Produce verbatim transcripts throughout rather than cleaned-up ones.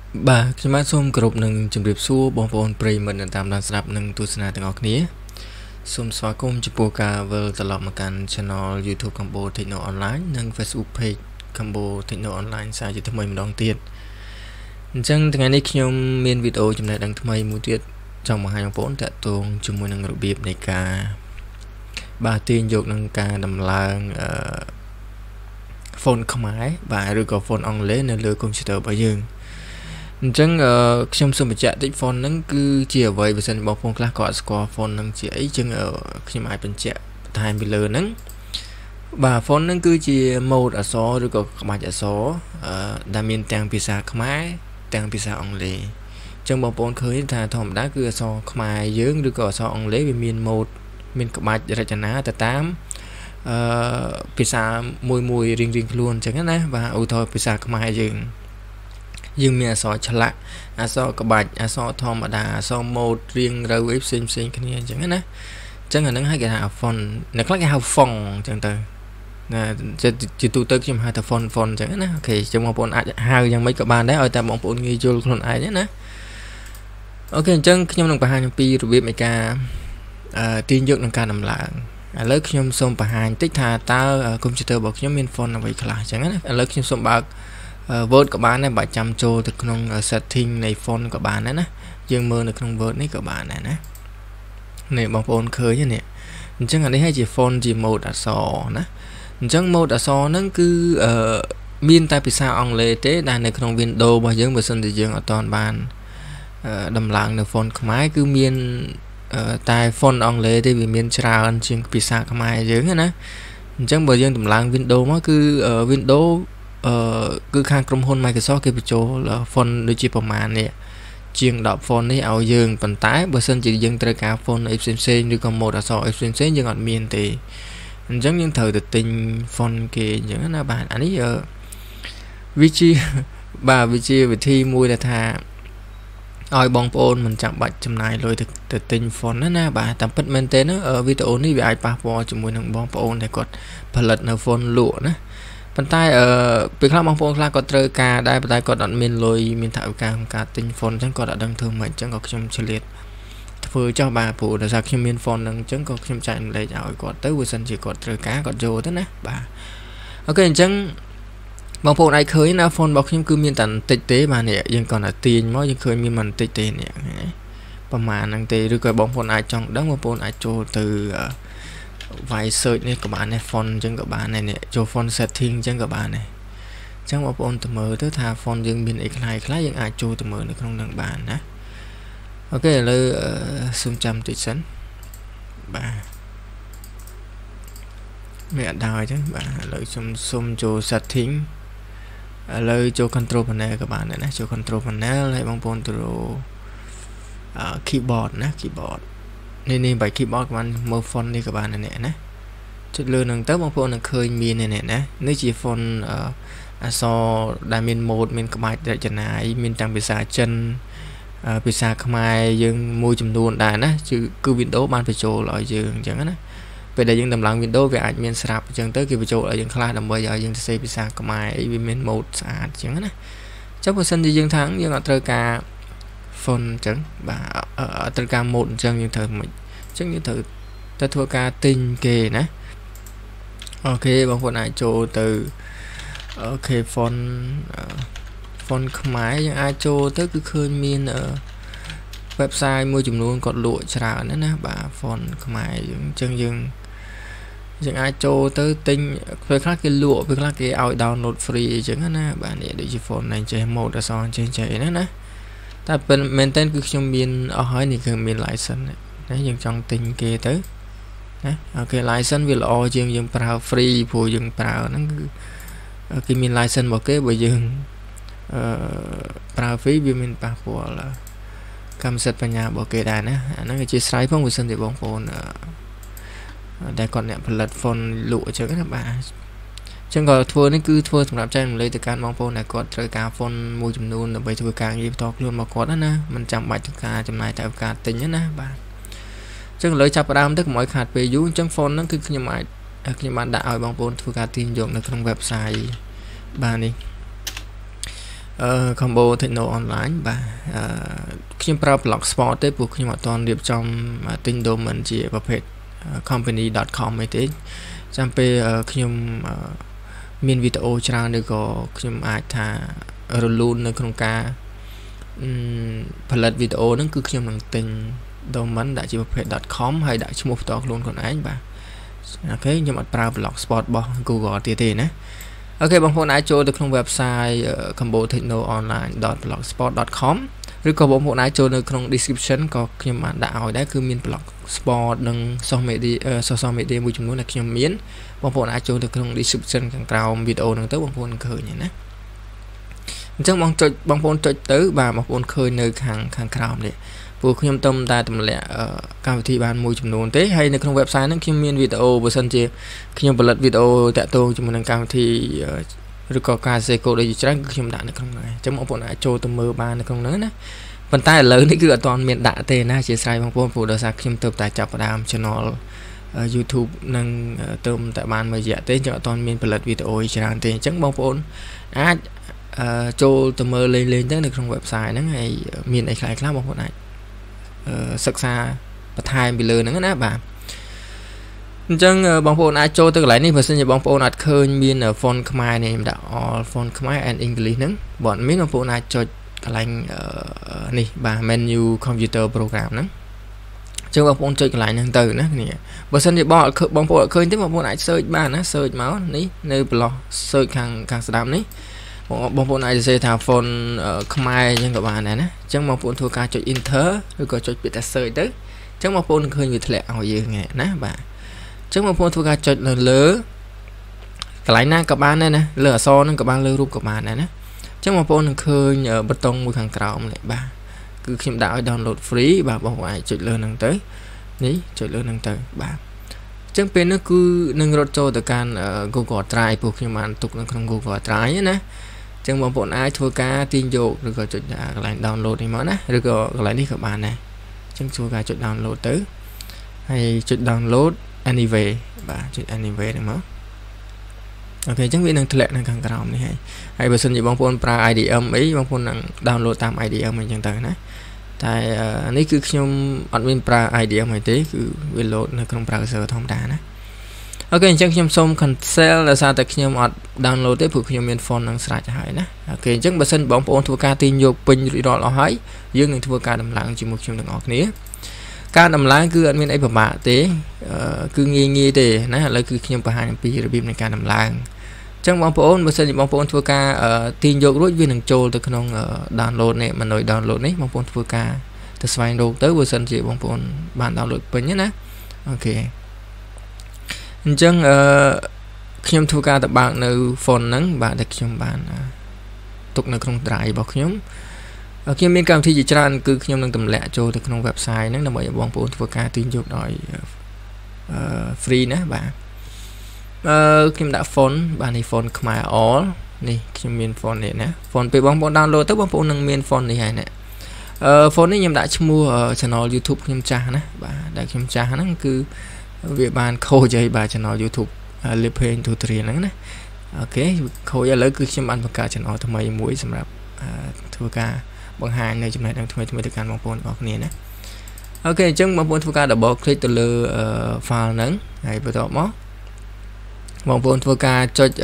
Bà, chúng ta xôm group nâng chấm điệp xua bong bóng prey mình tạm đang sắp nâng tu sna từng ngọc ní xôm xóa công chụp bồ cà vờ tập lọc mà can channel YouTube combo techno online nâng Facebook page combo techno online sai chỉ thay mình đón tiền chẳng ngày nay khi nhom miền video chụp này đăng thay một tiết trong một hai dòng phone tại tuồng chung một nâng group biệp này cả ba tiền dục nâng ca đầm lang phone không ái và rồi có phone on lấy nên lừa computer bao dương chẳng ở trong số một chạy tích phone nó cứ chia vậy và sân bóng phone class có score phone nó chỉ ấy chẳng ở khi mà ai bên chạy hai mươi lừa nắng và phone nó cứ chia mode ở số rồi có mặt ở số đa miền tăng pizza không ai tăng pizza only trong bóng phone khơi thà thòm đá cứ số không ai dướng rồi có số only vì miền mode miền có mặt ra chân á từ tám pizza mùi mùi riêng riêng luôn chẳng á và ưu thôi pizza không ai dừng nhưng mà so chả lạ à so các bạn à so thom mà đà so một riêng rồi web xem xem cái này chẳng hạn chẳng là nó hay cái nào phone nó có cái hào phòng chẳng từ là chỉ tụ tới trong hai tập phone phone chẳng hạn ok trong một phone haiยังmấy các bạn đấy ở tại bọn phone nghi vô luôn ai đấy nè ok chẳng trong đồng hai pi rồi biết mấy ca tin dược đồng ca nằm lạng lớp trong xong bà hai tích thà ta computer bọc nhóm miền phone là vậy là chẳng hạn lớp trong xong bạc vớt các bạn này bảy trăm trô từ trong setting này phone các bạn đấy nè dương mơ được trong vớt này các bạn này nè này bằng phone khơi như này chẳng hạn đấy hay chỉ phone chỉ một đã sò nè chẳng một đã sò nó cứ miên tai bị sao ông lê tế đàn này trong Windows bao giờ mà sân thì dương ở toàn bàn đầm lặng được phone không ai cứ miên tai phone ông lê thì vì miên trào ăn trên pizza không ai dương nè chẳng bao giờ đầm lặng Windows mà cứ ở Windows cứ khang trong hôn Microsoft cái chỗ là phone đôi chỉประมาณ này chuyên đọc phone này ao dương vận tải bờ sân chỉ dừng tới cả phone ép xê xê như còn một là so ép xê xê nhưng còn miền thì giống như thời được tình phone kia những là bạn anh ấy ở vị trí bà vị trí vị thi mùi là thà oi bong phone mình chẳng bạch trong này rồi thực thực tình phone đó nè bà tạm bất maintain nó ở video này vì ai passport chỉ muốn thằng bong phone này cònផលិតនៅ phone លក់ណាប៉ុន្តែអឺពេលខ្លះបងប្អូនខ្លះក៏ត្រូវការដែរប៉ុន្តែគាត់អត់មានលុយមានថវិកាក្នុងការទិញ phone អញ្ចឹងគាត់អត់ដឹងធ្វើម៉េចអញ្ចឹងក៏ខ្ញុំឆ្លៀតធ្វើចោះបាទព្រោះដោយសារខ្ញុំមាន phone ហ្នឹងអញ្ចឹងក៏ខ្ញុំចែកម្លែកឲ្យគាត់ទៅបើសិនជាគាត់ត្រូវការគាត់យកទៅណាបាទអូខេអញ្ចឹងបងប្អូនអាចឃើញណា phone របស់ខ្ញុំគឺមានតែបន្តិចទេបាទនេះយើងគាត់តែទាញមកយើងឃើញមានមិនបន្តិចទេនេះប្រហែលហ្នឹងទេឬក៏បងប្អូនអាចចង់ដឹងបងប្អូនអាចចូលទៅvài search này các bạn này phone chẳng các bạn này nè cho phone setting chẳng các bạn này chẳng một phone từ mở tới thà phone dương bên x này khác những ai cho từ mở được không đăng bàn nè ok lời xung trăm tỷ sẵn bà mẹ đòi chứ bà lời xung xung cho setting lời cho control panel các bạn này nè cho control panel hay bằng phone từ keyboard nè keyboard nên nên bài keyboard của anh mơ phone đi các bạn này nè chất lượng nâng tới bằng phone là khơi miền này nè nếu chỉ phone uh, so đại miền một miền các bạn đại chân này miền tăng bị xa chân bị xa không ai dương môi chùm đuôn đại nè chứ cứ Windows ban phải chỗ loại dương chẳng á về đây dương tầm lặng Windows về ảnh miền sạp chẳng tới khi phải chỗ ở dương khai làm bây giờ dương xây bị xa không ai vì miền một xa chẳng á chắc một sân thì dương thắng nhưng mà trời cả phone chẳng và ở tất cả một chân như thời mình chắc như thử ta thua ca tinh kề nè ok bằng phone này cho từ ok phone uh, phone không máy nhưng ai cho tới cứ khơi miên ở website mua chùm luôn còn lụa trả nữa nè bà phone không máy chân dừng nhưng ai cho tới tinh với khác cái lụa với khác cái ao download free chẳng nè bạn để để phone này chơi một là son trên chạy nữa nè ta bên maintain cứ trong miền ở hỏi thì cần miền lại sân đấy dừng trong tình kia tới đấy ok lại sân vì lo dương dương prao free phù dương prao nó cái miền lại sân một cái bởi dương prao phí vì mình pa của là cầm sệt vào nhà bỏ kê đàn á nó chỉ sai phong của sân thì bóng phone đây còn nè phần lật phone lụa chứ các bạn chẳng có thua nó cứ thua thằng làm trai lấy từ can bóng phone này có trời cả phone mua chùm luôn là bây thua càng gì to luôn mà có đó nè mình chẳng bài tất cả trong này tại cả tính nhé nè bạn chẳng lấy chập ram tức mọi hạt về dú chẳng phone nó cứ như mày như bạn đã ở bóng phone thua cả tin dùng được trong website ba đi combo techno online bà khiប្រើ blogspot ទេពួកខ្ញុំអត់ទាន់រៀបចំទិញ domain ជាប្រភេទ company dot com អីទេចាំពេលខ្ញុំមានវីដេអូច្រើនឬក៏ខ្ញុំអាចថារលូននៅក្នុងការផលិតវីដេអូហ្នឹងគឺខ្ញុំនឹងទិញ domain ដាក់ជាប្រភេទ .com ហើយដាក់ឈ្មោះផ្ទាល់ខ្លួនខ្លួនឯងបាទអូខេខ្ញុំអត់ប្រើ blogspot របស់ Google ទៀតទេណាអូខេបងប្អូនអាចចូលទៅក្នុង website combo techno online dot blogspot dot com ឬក៏បងប្អូនអាចចូលនៅក្នុង description ក៏ខ្ញុំបានដាក់ឲ្យដែរគឺមាន blogspot និង social media social media មួយចំនួនដែលខ្ញុំមានបងប្អូនអាចចូលទៅក្នុង description ខាងក្រោមវីដេអូហ្នឹងទៅបងប្អូនឃើញណាអញ្ចឹងបងចុចបងប្អូនចុចទៅបាទបងប្អូនឃើញនៅខាងខាងក្រោមនេះពួកខ្ញុំទំតែទម្លាក់កម្មវិធីបានមួយចំនួនទេហើយនៅក្នុង website ហ្នឹងខ្ញុំមានវីដេអូបើសិនជាខ្ញុំផលិតវីដេអូតាក់ទងជាមួយនឹងកម្មវិធីឬក៏ការសេកូដដូចជាច្រើនគឺខ្ញុំដាក់នៅក្នុងហ្នឹងអញ្ចឹងបងប្អូនអាចចូលទៅមើលបាននៅក្នុងហ្នឹងណាប៉ុន្តែឥឡូវនេះគឺអត់ទាន់មានដាក់ទេណាជាស្រ័យបងប្អូនព្រោះដោយសារខ្ញុំទៅតែចាប់ផ្ដើម channel YouTube នឹងទៅតែបានមួយរយៈទេអញ្ចឹងអត់ទាន់មានផលិតវីដេអូច្រើនទេអញ្ចឹងបងប្អូនអាចចូលទៅមើលលេងលេងទៅនៅក្នុង website ហ្នឹងហើយមានអីខ្លះខ្លះបងប្អូនអាចសិក្សាបន្ថែមពីលើហ្នឹងណាបាទអញ្ចឹងបងប្អូនអាចចូលទៅកន្លែងនេះបើសិនជាបងប្អូនអត់ឃើញមាន font ខ្មែរនេះខ្ញុំដាក់ all font ខ្មែរ and English ហ្នឹងបើអត់មានបងប្អូនអាចចុចកន្លែងនេះបាទ menu computer program ហ្នឹងអញ្ចឹងបងប្អូនចុចកន្លែងហ្នឹងទៅណាគ្នាបើសិនជាបងបងប្អូនអត់ឃើញទេបងប្អូនអាច search បានណា search មកនេះនៅ block search ខាងខាងស្ដាប់នេះបងប្អូនអាចសរសេរថា font ខ្មែរអញ្ចឹងក៏បានដែរណាអញ្ចឹងបងប្អូនធ្វើការចុច enter ឬក៏ចុចពាក្យថា search ទៅអញ្ចឹងបងប្អូននឹងឃើញវាធ្លាក់ឲ្យយើងណាបាទអញ្ចឹងបងប្អូនធ្វើការចុចនៅលើកន្លែងណាក៏បានដែរណាលើអក្សរហ្នឹងក៏បានលើរូបក៏បានដែរណាអញ្ចឹងបងប្អូននឹងឃើញប៊ូតុងមួយខាងក្រោមនេះបាទគឺខ្ញុំដាក់ឲ្យ download free បាទបងប្អូនអាចចុចលើហ្នឹងទៅនេះចុចលើហ្នឹងទៅបាទអញ្ចឹងពេលនេះគឺនឹងរត់ចូលទៅកាន់ Google Drive ពួកខ្ញុំបានទុកនៅក្នុង Google Drive ណាអញ្ចឹងបងប្អូនអាចធ្វើការទាញយកឬក៏ចុចកន្លែង download នេះមកណាឬក៏កន្លែងនេះក៏បានដែរអញ្ចឹងធ្វើការចុច download ទៅហើយចុច download anyway បាទចុច anyway ហ្នឹងមកអូខេអញ្ចឹងវានឹងធ្លាក់នៅខាងក្រោមនេះហើយហើយបើសិនជាបងប្អូនប្រើ I D M អីបងប្អូននឹង download តាម I D M អញ្ចឹងទៅណាតែនេះគឺខ្ញុំអត់មានប្រើ I D M អីទេគឺវា load នៅក្នុង browser ធម្មតាណាអូខេអញ្ចឹងខ្ញុំសូម cancel ដោយសារតែខ្ញុំអត់ download ទេព្រោះខ្ញុំមាន font នឹងស្រេចហើយណាអូខេអញ្ចឹងបើសិនបងប្អូនធ្វើការទាញយកពេញរួចរាល់អស់ហើយយើងនឹងធ្វើការដំឡើងជាមួយខ្ញុំទាំងអស់គ្នាការដំឡើងគឺអត់មានអីពិបាកទេគឺងាយងាយទេណាឥឡូវគឺខ្ញុំបង្ហាញអំពីរបៀបនៃការដំឡើងអញ្ចឹងបងប្អូនបើសិនជាបងប្អូនធ្វើការទាញយករួចវានឹងចូលទៅក្នុង download នេះមិនដោយ download នេះបងប្អូនធ្វើការទៅស្វែងរកទៅបើសិនជាបងប្អូនបាន download ពេញណាអូខេអញ្ចឹងអឺខ្ញុំធ្វើការទៅបើកនៅ font ហ្នឹងបាទដែលខ្ញុំបានទុកនៅក្នុង drive របស់ខ្ញុំខ្ញុំមានកម្មវិធីជាច្រើនគឺខ្ញុំនឹងទម្លាក់ចូលទៅក្នុង website ហ្នឹងដើម្បីឲ្យបងប្អូនធ្វើការទាញយកដោយ free ណាបាទអឺខ្ញុំដាក់ font បាទនេះ font ខ្មែរ all នេះខ្ញុំមាន font នេះណា font ពេលបងប្អូន download ទៅបងប្អូននឹងមាន font នេះហើយណាអឺ font នេះខ្ញុំដាក់ឈ្មោះ channel YouTube ខ្ញុំចាស់ណាបាទដែលខ្ញុំចាស់ហ្នឹងគឺវាបានខូចហើយបាទ channel YouTube Lipain Tutorial ហ្នឹងណាអូខេខូចឥឡូវគឺខ្ញុំបានបង្កើត channel ថ្មីមួយសម្រាប់ធ្វើការបង្ហាញនៅចំណុចហ្នឹងថ្មីថ្មីទៅកាន់បងប្អូនបងប្អូនគ្នាណាអូខេអញ្ចឹងបងប្អូនធ្វើការ double click ទៅលើ file ហ្នឹងហើយបន្ទាប់មកបងប្អូនធ្វើការចុច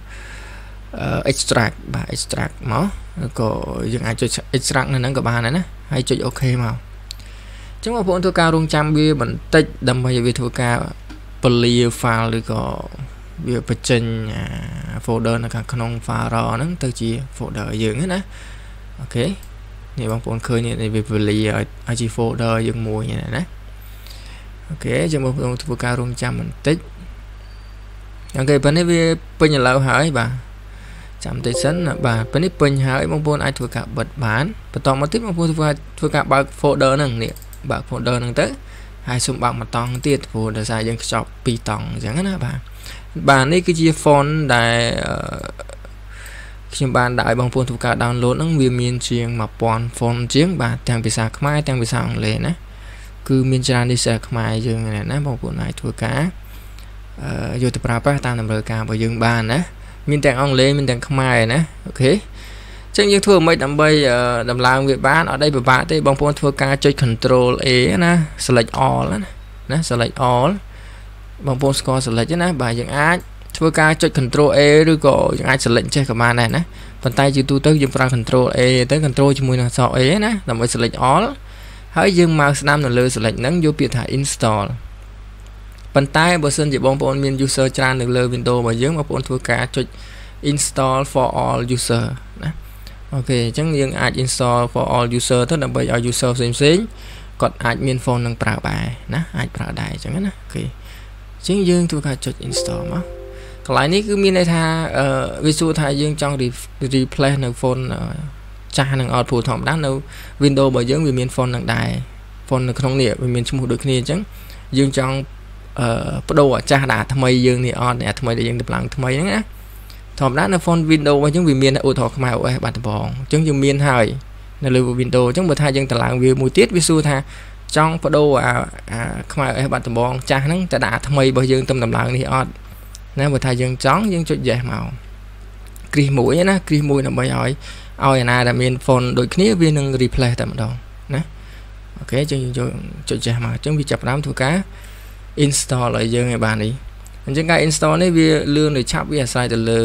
extract បាទ extract មកក៏យើងអាចចុច extract នៅហ្នឹងក៏បានដែរណាហើយចុច OK មកអញ្ចឹងបងប្អូនធ្វើការរងចាំវាបន្តិចដើម្បីឲ្យវាធ្វើការពលា file ឬក៏វាបញ្ចេញ folder នៅខាងក្នុង file raw ហ្នឹងទៅជា folder យើងណាអូខេនេះបងប្អូនឃើញនេះវាពលាឲ្យជា folder យើងមួយណាអូខេអញ្ចឹងបងប្អូនធ្វើការរងចាំបន្តិចអូខេពេលនេះវាពេញឥឡូវហើយបាទចាំតិចសិនបាទពេលនេះពេញហើយបងប្អូនអាចធ្វើការបិទបានបន្តមកទៀតបងប្អូនធ្វើធ្វើការបើក folder ហ្នឹងនេះបើក folder ហ្នឹងទៅហើយសូមបើកមួយតង់ទៀតព្រោះដោយសារយើងខ្ចប់ពីរតង់អញ្ចឹងណាបាទបាទនេះគឺជា font ដែលខ្ញុំបានដាក់ឲ្យបងប្អូនធ្វើការ download ហ្នឹងវាមានជាងone thousand font ជាងបាទទាំងភាសាខ្មែរទាំងភាសាអង់គ្លេសណាគឺមានច្រើននេះភាសាខ្មែរយើងណាបងប្អូនអាចធ្វើការយកទៅប្រើប្រាស់តាមតម្រូវការរបស់យើងបានណាមានទាំងអង់គ្លេសមានទាំងខ្មែរណាអូខេចឹងយើងធ្វើមិនដើម្បីដំឡើងវាបានអត់អីពិបាកទេបងប្អូនធ្វើការចុច control A ណា select all ណាណា select all បងប្អូនស្គាល់ select ណាបាទយើងអាចធ្វើការចុច control A ឬក៏យើងអាច select ចេះក៏បានដែរណាប៉ុន្តែជាទូទៅយើងប្រើ control A ទៅ control ជាមួយនឹងអក្សរ A ណាដើម្បី select all ហើយយើងមកស្ដាំនៅលើ select ហ្នឹងយកពាក្យថា install ប៉ុន្តែបើសិនជាបងប្អូនមាន user ច្រើននៅលើ Windows របស់យើងបងប្អូនធ្វើការចុច install for all user ណាអូខេអញ្ចឹងយើងអាច install for all user ទៅដើម្បីឲ្យ user ផ្សេងផ្សេងគាត់អាចមាន phone នឹងប្រើដែរណាអាចប្រើដែរអញ្ចឹងណាអូខេអញ្ចឹងយើងធ្វើការចុច install មកកន្លែងនេះគឺមានន័យថាវាសួរថាយើងចង់ replace នៅ phone ចាស់នឹង output ធម្មតានៅ Windows របស់យើងវាមាន phone នឹងដែរ phone នៅក្នុងនេះវាមានឈ្មោះដូចគ្នាអញ្ចឹងយើងចង់អឺបដូរអាចាស់ដាក់ថ្មីយើងនេះអត់អាថ្មីដែលយើងដំឡើងថ្មីហ្នឹងណាធម្មតានៅ phone Windows របស់យើងវាមានឧទាហរណ៍ខ្មែរ ô ét បាត់ដំបងអញ្ចឹងយើងមានហើយនៅលើ Windows អញ្ចឹងបើថាយើងតម្លើងវាមួយទៀតវាសួរថាចង់បដូរអាខ្មែរ ô ét បាត់ដំបងចាស់ហ្នឹងទៅដាក់ថ្មីរបស់យើងទៅដំឡើងនេះអត់ណាបើថាយើងចង់យើងចុច yes មកគ្រីសមួយណាគ្រីសមួយដើម្បីឲ្យឲ្យអាណាដែលមាន phone ដូចគ្នាវានឹង replace តែម្ដងណាអូខេអញ្ចឹងយើងចុច yes មកអញ្ចឹងវាចាប់ផ្ដើមធ្វើការ install ឲ្យយើងឲ្យបាននេះអញ្ចឹងការ install នេះវាលឿនឬឆាប់វាអាស្រ័យទៅលើ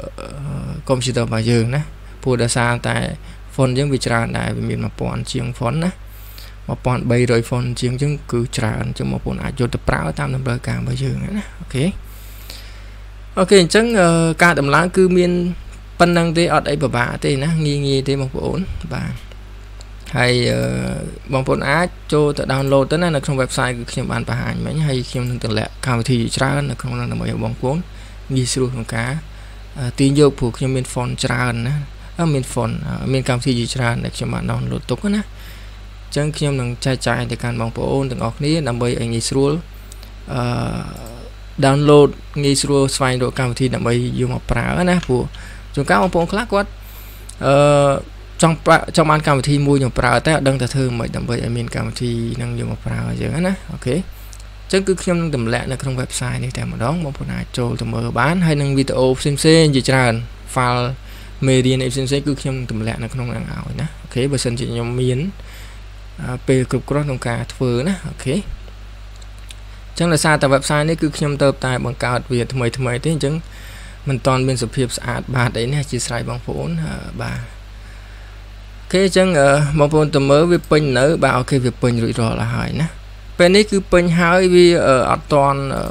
computer របស់យើងណាព្រោះដោយសារតែ phone យើងវាច្រើនដែរវាមានone thousandជាង phone ណាone thousand three hundred phone ជាងអញ្ចឹងគឺច្រើនអញ្ចឹងបងប្អូនអាចយកទៅប្រើតាមតម្រូវការរបស់យើងណាអូខេអូខេអញ្ចឹងការដំឡើងគឺមានប៉ុណ្្នឹងទេអត់អីពិបាកទេណាងាយងាយទេបងប្អូនបាទហើយបងប្អូនអាចចូលទៅ download ទៅណានៅក្នុង website គឺខ្ញុំបានបង្ហាញមិញហើយខ្ញុំនឹងតម្លាក់កម្មវិធីច្រើននៅក្នុងនោះដើម្បីឲ្យបងប្អូនងាយស្រួលក្នុងការទាញយកព្រោះខ្ញុំមាន font ច្រើនណាមាន font មានកម្មវិធីច្រើនដែលខ្ញុំបាន download ទុកណាអញ្ចឹងខ្ញុំនឹងចែកចាយទៅកាន់បងប្អូនទាំងអស់គ្នាដើម្បីឲ្យងាយស្រួលអឺ download ងាយស្រួលស្វែងរកកម្មវិធីដើម្បីយកមកប្រើណាព្រោះជួនកាលបងប្អូនខ្លះគាត់អឺចង់ចង់បានកម្មវិធីមួយយកប្រើតែអត់ដឹងថាធ្វើមិនដើម្បីឲ្យមានកម្មវិធីនឹងយកមកប្រើអញ្ចឹងណាអូខេអញ្ចឹងគឺខ្ញុំនឹងតម្លាក់នៅក្នុង website នេះតែម្ដងបងប្អូនអាចចូលទៅមើលបានហើយនឹងវីដេអូផ្សេងផ្សេងជាច្រើន file មេរៀនផ្សេងផ្សេងគឺខ្ញុំនឹងតម្លាក់នៅក្នុងហ្នឹងឲ្យណាអូខេបើសិនជាខ្ញុំមានពេលគ្រប់គ្រាន់ក្នុងការធ្វើណាអូខេអញ្ចឹងដោយសារតែ website នេះគឺខ្ញុំទៅតែបង្កើតវាថ្មីថ្មីទេអញ្ចឹងមិនតាន់មានសភាពស្អាតបាទអីណាអធិស្ឋានបងប្អូនបាទអូខេអញ្ចឹងបងប្អូនទៅមើលវាពេញនៅបាទអូខេវាពេញរួចរាល់ហើយណាពេលនេះគឺពេញហើយវាអត់តាន់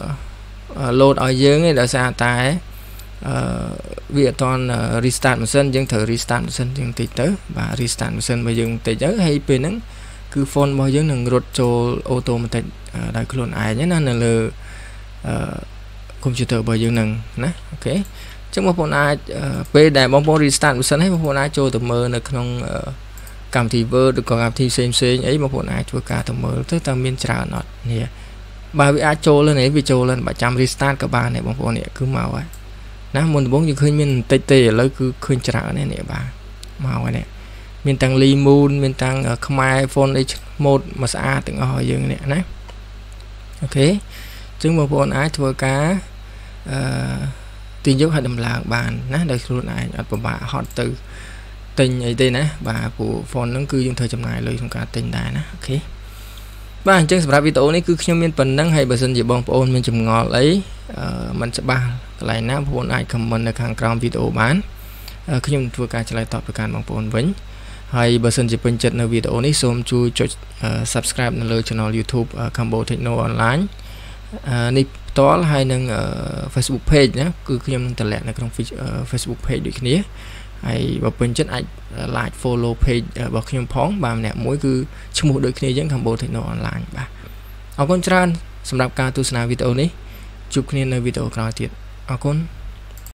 load ឲ្យយើងទេដោយសារតែអឺវាអត់តាន់ restart ម៉ាស៊ីនយើងត្រូវ restart ម៉ាស៊ីនយើងតិចទៅបាទ restart ម៉ាស៊ីនរបស់យើងតិចទៅហើយពេលហ្នឹងគឺ phone របស់យើងនឹងរត់ចូល automatic ដោយខ្លួនឯងណានៅលើអឺ computer របស់យើងហ្នឹងណាអូខេអញ្ចឹងបងប្អូនអាចពេលដែលបងប្អូន restart ម៉ាស៊ីនហើយបងប្អូនអាចចូលទៅមើលនៅក្នុងកម្មវិធី Word ឬក៏កម្មវិធីផ្សេងផ្សេងអីបងប្អូនអាចធ្វើការទៅមើលទៅតើមានច្រើនអត់នេះបើវាអាចចូលលើនេះវាចូលលើបើចាំ restart ក៏បានដែរបងប្អូននេះគឺមកហើយណាមុនដំបូងយើងឃើញមានបន្តិចទេឥឡូវគឺឃើញច្រើននេះនេះបាទមកហើយនេះមានទាំង Lee Moon មានទាំងខ្មែរ phone អី mode មកស្អាតទាំងអស់ឲ្យយើងនេះណាអូខេអញ្ចឹងបងប្អូនអាចធ្វើការអឺទាញយកឲ្យដំឡើងបានណាដោយខ្លួនឯងអត់ពិបាកហត់ទៅទិញអីទេណាបាទព្រោះ phone ហ្នឹងគឺយើងត្រូវចំណាយលុយក្នុងការទិញដែរណាអូខេបាទអញ្ចឹងសម្រាប់វីដេអូនេះគឺខ្ញុំមានប៉ុណ្្នឹងហើយបើសិនជាបងប្អូនមានចម្ងល់អីអឺមិនច្បាស់កន្លែងណាបងប្អូនអាច comment នៅខាងក្រោមវីដេអូបានខ្ញុំធ្វើការឆ្លើយតបទៅកាន់បងប្អូនវិញហើយបើសិនជាពេញចិត្តនៅវីដេអូនេះសូមជួយចុច subscribe នៅលើ channel YouTube Combo Techno Online នេះផ្ទាល់ហើយនឹង Facebook page ណាគឺខ្ញុំនឹងតម្លាក់នៅក្នុង Facebook page ដូចគ្នាហើយបើពេញចិត្តអាច like follow page របស់ខ្ញុំផងបាទម្នាក់មួយគឺឈ្មោះដូចគ្នាអញ្ចឹង Combo Techno Online បាទអរគុណច្រើនសម្រាប់ការទស្សនាវីដេអូនេះជួបគ្នានៅវីដេអូក្រោយទៀតអរគុណ